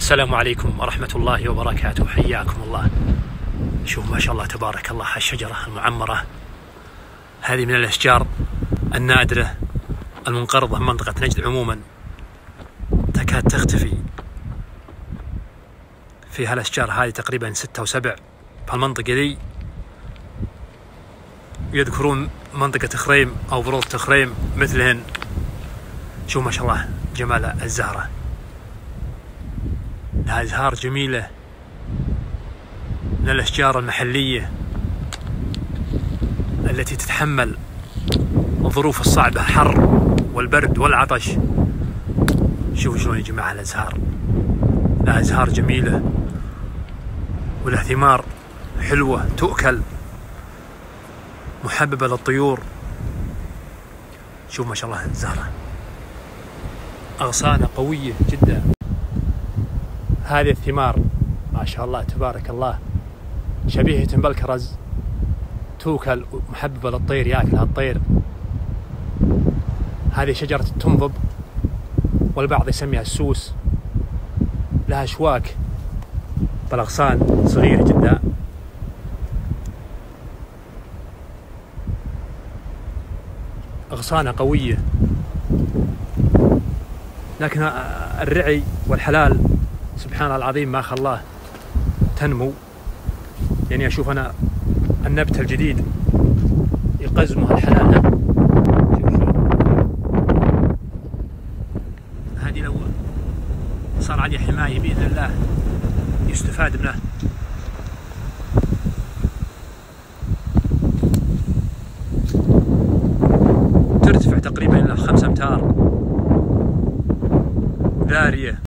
السلام عليكم ورحمة الله وبركاته، حياكم الله. شوف ما شاء الله تبارك الله هالشجرة المعمرة، هذه من الأشجار النادرة المنقرضة من منطقة نجد عموما، تكاد تختفي. في هالأشجار هذه تقريبا 6 أو 7 في المنطقة دي، يذكرون منطقة خريم أو بروض خريم مثلهن. شوف ما شاء الله جمال الزهرة، لها أزهار جميلة من الأشجار المحلية التي تتحمل الظروف الصعبة، حر والبرد والعطش. شوفوا شلون يا جماعة الأزهار، لها أزهار جميلة ولها ثمار حلوة تؤكل، محببة للطيور. شوف ما شاء الله الزهرة، أغصانها قوية جدا. هذه الثمار ما شاء الله تبارك الله شبيهة بالكرز، توكل محببة للطير، ياكلها الطير. هذه شجرة التنضب والبعض يسميها السوس، لها أشواك بالأغصان صغيرة جدا. أغصانها قوية، لكن الرعي والحلال سبحان الله العظيم ما خلاه تنمو. يعني أشوف أنا النبت الجديد يقزمها الحلال. هذه لو صار عليها حماية بإذن الله يستفاد منه. ترتفع تقريبا إلى 5 أمتار، ذارية.